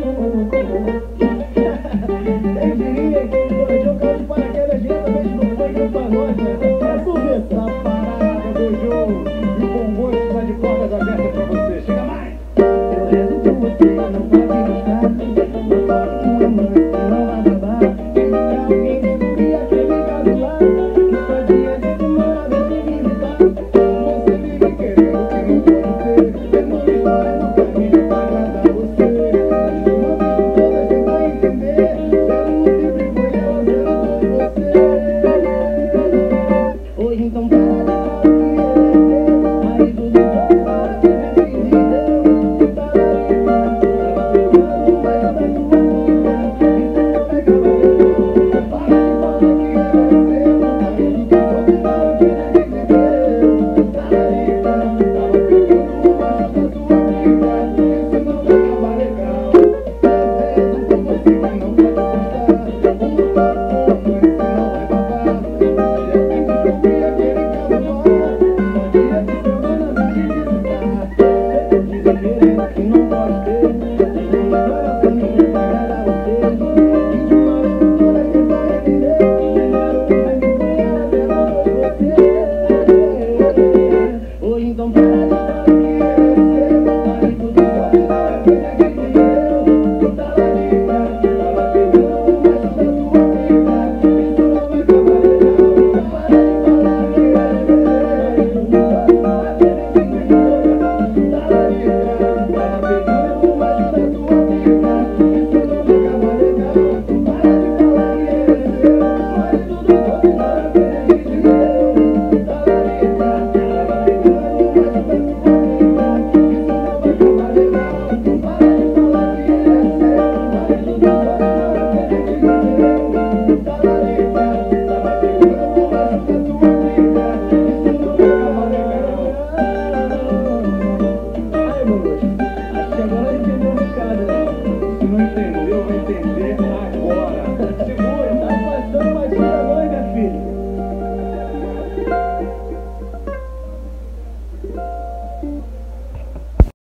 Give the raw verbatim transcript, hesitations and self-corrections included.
Quem diria que o João caiu de paraquedas diretamente no funk do pagode, né? É tudo essa parada do João. E o bom gosto está de portas abertas pra você. Chega mais! Eu levo com você.